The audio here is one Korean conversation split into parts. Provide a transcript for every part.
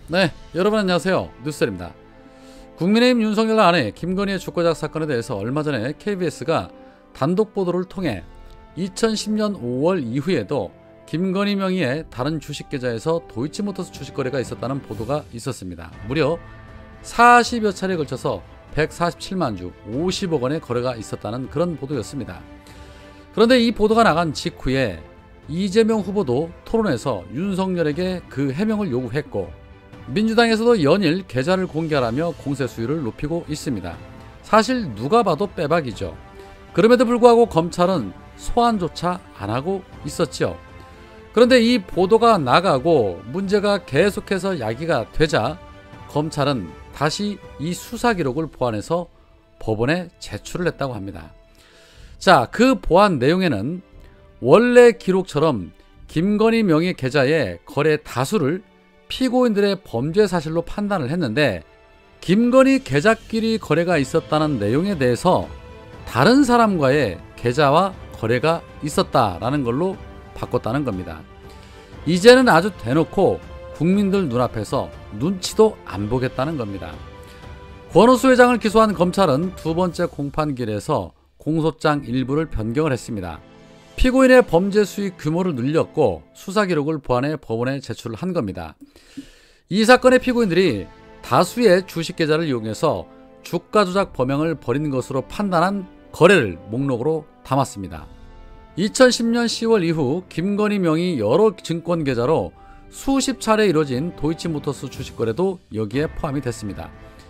네, 여러분 안녕하세요. 뉴스입니다. 국민의힘 윤석열 아내 김건희의 주가조작 사건에 대해서 얼마 전에 KBS가 단독 보도를 통해 2010년 5월 이후에도 김건희 명의의 다른 주식 계좌에서 도이치모터스 주식 거래가 있었다는 보도가 있었습니다. 무려 40여 차례에 걸쳐서 147만 주 50억 원의 거래가 있었다는 그런 보도였습니다. 그런데 이 보도가 나간 직후에 이재명 후보도 토론에서 윤석열에게 그 해명을 요구했고, 민주당에서도 연일 계좌를 공개하라며 공세 수위를 높이고 있습니다. 사실 누가 봐도 빼박이죠. 그럼에도 불구하고 검찰은 소환조차 안 하고 있었죠. 그런데 이 보도가 나가고 문제가 계속해서 야기가 되자 검찰은 다시 이 수사 기록을 보완해서 법원에 제출을 했다고 합니다. 자, 그 보완 내용에는 원래 기록처럼 김건희 명의 계좌의 거래 다수를 피고인들의 범죄 사실로 판단을 했는데, 김건희 계좌끼리 거래가 있었다는 내용에 대해서 다른 사람과의 계좌와 거래가 있었다라는 걸로 바꿨다는 겁니다. 이제는 아주 대놓고 국민들 눈앞에서 눈치도 안 보겠다는 겁니다. 권오수 회장을 기소한 검찰은 두 번째 공판길에서 공소장 일부를 변경을 했습니다. 피고인의 범죄 수익 규모를 늘렸고 수사 기록을 보완해 법원에 제출을 한 겁니다. 이 사건의 피고인들이 다수의 주식 계좌를 이용해서 주가 조작 범행을 벌인 것으로 판단한 거래를 목록으로 담았습니다. 2010년 10월 이후 김건희 명의 여러 증권 계좌로 수십 차례 이뤄진 도이치모터스 주식 거래도 여기에 포함이 됐습니다.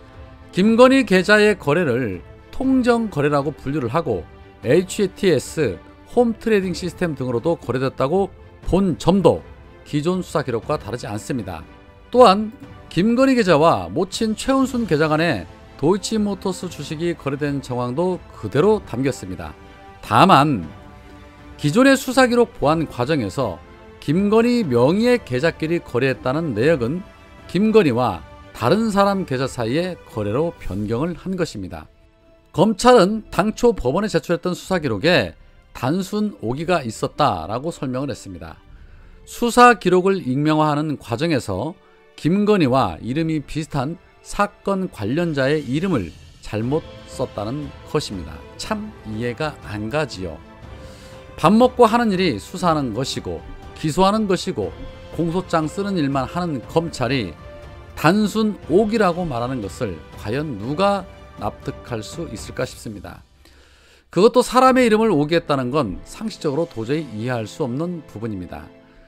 김건희 계좌의 거래를 통정 거래라고 분류를 하고 HTS, 홈 트레이딩 시스템 등으로도 거래됐다고 본 점도 기존 수사 기록과 다르지 않습니다. 또한 김건희 계좌와 모친 최은순 계좌 간에 도이치모터스 주식이 거래된 정황도 그대로 담겼습니다. 다만 기존의 수사 기록 보완 과정에서 김건희 명의의 계좌끼리 거래했다는 내역은 김건희와 다른 사람 계좌 사이의 거래로 변경을 한 것입니다. 검찰은 당초 법원에 제출했던 수사 기록에 단순 오기가 있었다라고 설명을 했습니다. 수사 기록을 익명화하는 과정에서 김건희와 이름이 비슷한 사건 관련자의 이름을 잘못 썼다는 것입니다. 참 이해가 안 가지요. 밥 먹고 하는 일이 수사하는 것이고 기소하는 것이고 공소장 쓰는 일만 하는 검찰이 단순 오기라고 말하는 것을 과연 누가 납득할 수 있을까 싶습니다. 그것도 사람의 이름을 오기했다는 건 상식적으로 도저히 이해할 수 없는 부분입니다.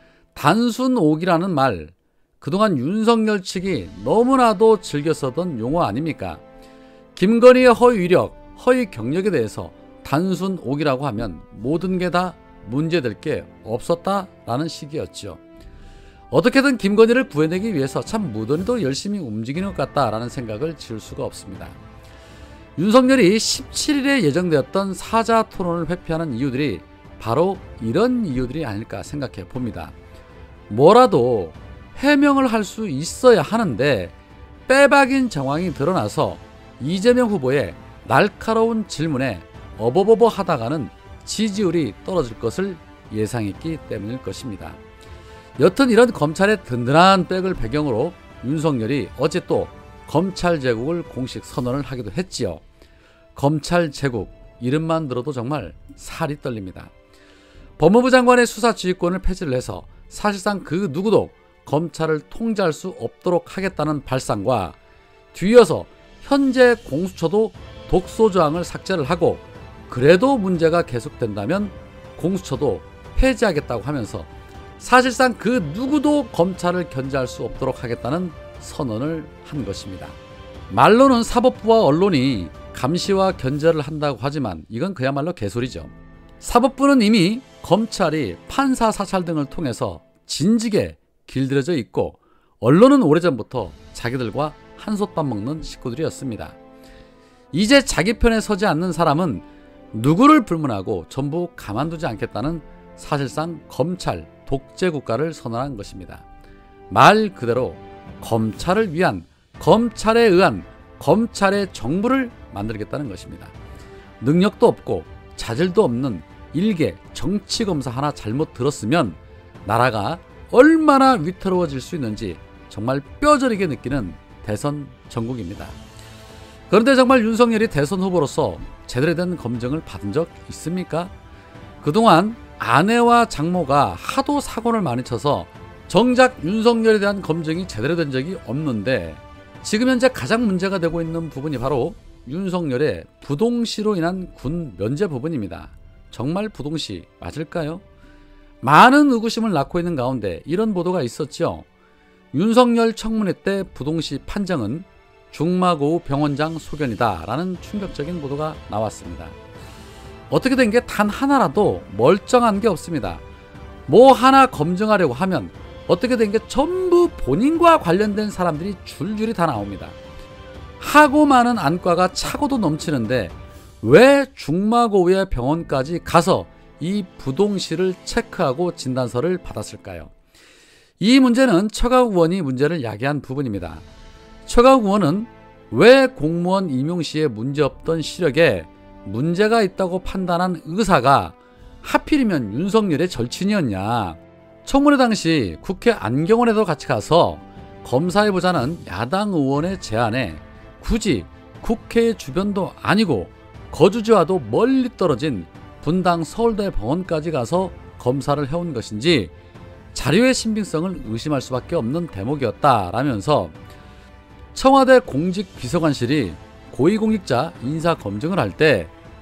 단순 오기라는 말, 그동안 윤석열 측이 너무나도 즐겨 쓰던 용어 아닙니까? 김건희의 허위 이력, 허위 경력에 대해서 단순 오기라고 하면 모든 게 다 문제될 게 없었다라는 식이었죠. 어떻게든 김건희를 구해내기 위해서 참 무던히도 열심히 움직이는 것 같다라는 생각을 지을 수가 없습니다. 윤석열이 17일에 예정되었던 사자 토론을 회피하는 이유들이 바로 이런 이유들이 아닐까 생각해 봅니다. 뭐라도 해명을 할 수 있어야 하는데 빼박인 정황이 드러나서 이재명 후보의 날카로운 질문에 어버버버 하다가는 지지율이 떨어질 것을 예상했기 때문일 것입니다. 여튼 이런 검찰의 든든한 백을 배경으로 윤석열이 어제 또 검찰 제국을 공식 선언을 하기도 했지요. 검찰 제국, 이름만 들어도 정말 살이 떨립니다. 법무부 장관의 수사 지휘권을 폐지를 해서 사실상 그 누구도 검찰을 통제할 수 없도록 하겠다는 발상과 뒤이어서 현재 공수처도 독소조항을 삭제를 하고 그래도 문제가 계속된다면 공수처도 폐지하겠다고 하면서 사실상 그 누구도 검찰을 견제할 수 없도록 하겠다는 선언을 한 것입니다. 말로는 사법부와 언론이 감시와 견제를 한다고 하지만 이건 그야말로 개소리죠. 사법부는 이미 검찰이 판사 사찰 등을 통해서 진즉에 길들여져 있고, 언론은 오래전부터 자기들과 한솥밥 먹는 식구들이었습니다. 이제 자기 편에 서지 않는 사람은 누구를 불문하고 전부 가만두지 않겠다는 사실상 검찰 독재 국가를 선언한 것입니다. 말 그대로 검찰을 위한, 검찰에 의한 검찰의 정부를 만들겠다는 것입니다. 능력도 없고 자질도 없는 일개 정치검사 하나 잘못 들었으면 나라가 얼마나 위태로워질 수 있는지 정말 뼈저리게 느끼는 대선 전국입니다. 그런데 정말 윤석열이 대선 후보로서 제대로 된 검증을 받은 적 있습니까? 그동안 아내와 장모가 하도 사고를 많이 쳐서 정작 윤석열에 대한 검증이 제대로 된 적이 없는데, 지금 현재 가장 문제가 되고 있는 부분이 바로 윤석열의 부동시로 인한 군 면제 부분입니다. 정말 부동시 맞을까요? 많은 의구심을 낳고 있는 가운데 이런 보도가 있었죠. 윤석열 청문회 때 부동시 판정은 중마고우 병원장 소견이다 라는 충격적인 보도가 나왔습니다. 어떻게 된 게 단 하나라도 멀쩡한 게 없습니다. 뭐 하나 검증하려고 하면 어떻게 된 게 전부 본인과 관련된 사람들이 줄줄이 다 나옵니다. 하고 많은 안과가 차고도 넘치는데 왜 중마고우의 병원까지 가서 이 부동시를 체크하고 진단서를 받았을까요? 이 문제는 최강욱 의원이 문제를 야기한 부분입니다. 최강욱 의원은 왜 공무원 임용 시에 문제없던 시력에 문제가 있다고 판단한 의사가 하필이면 윤석열의 절친이었냐. 청문회 당시 국회 안경원에도 같이 가서 검사해보자는 야당 의원의 제안에 굳이 국회 주변도 아니고 거주지와도 멀리 떨어진 분당 서울대 병원까지 가서 검사를 해온 것인지 자료의 신빙성을 의심할 수밖에 없는 대목이었다라면서 청와대 공직비서관실이 고위공직자 인사검증을 할 때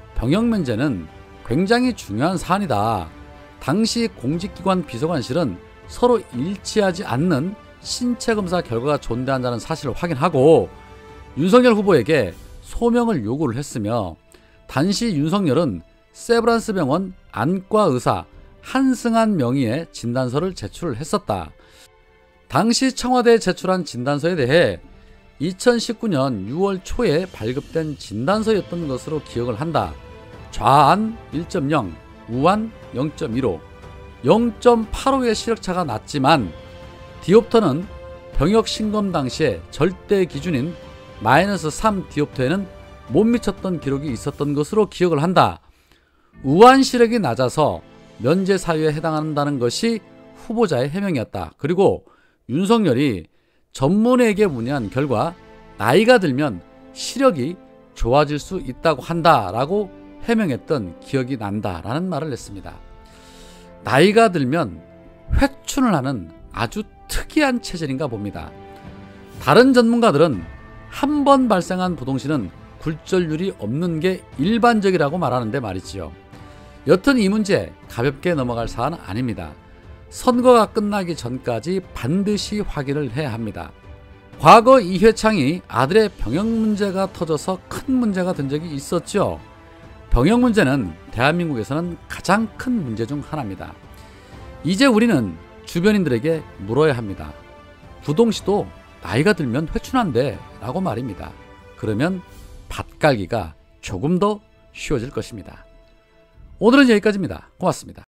병역면제는 굉장히 중요한 사안이다. 당시 공직기관 비서관실은 서로 일치하지 않는 신체검사 결과가 존재한다는 사실을 확인하고 윤석열 후보에게 소명을 요구를 했으며, 당시 윤석열은 세브란스 병원 안과 의사 한승한 명의의 진단서를 제출을 했었다. 당시 청와대에 제출한 진단서에 대해 2019년 6월 초에 발급된 진단서였던 것으로 기억을 한다. 좌안 1.0, 우안 0.15, 0.85의 시력차가 났지만 디옵터는 병역 신검 당시에 절대 기준인 -3 디옵터에는 못 미쳤던 기록이 있었던 것으로 기억을 한다. 우한 시력이 낮아서 면제 사유에 해당한다는 것이 후보자의 해명이었다. 그리고 윤석열이 전문의에게 문의한 결과 나이가 들면 시력이 좋아질 수 있다고 한다라고 해명했던 기억이 난다라는 말을 했습니다. 나이가 들면 회춘을 하는 아주 특이한 체질인가 봅니다. 다른 전문가들은 한 번 발생한 부동시는 굴절률이 없는 게 일반적이라고 말하는데 말이지요. 여튼 이 문제 가볍게 넘어갈 사안 아닙니다. 선거가 끝나기 전까지 반드시 확인을 해야 합니다. 과거 이회창이 아들의 병역 문제가 터져서 큰 문제가 된 적이 있었죠. 병역 문제는 대한민국에서는 가장 큰 문제 중 하나입니다. 이제 우리는 주변인들에게 물어야 합니다. 부동시도 나이가 들면 회춘한대 라고 말입니다. 그러면 밭갈기가 조금 더 쉬워질 것입니다. 오늘은 여기까지입니다. 고맙습니다.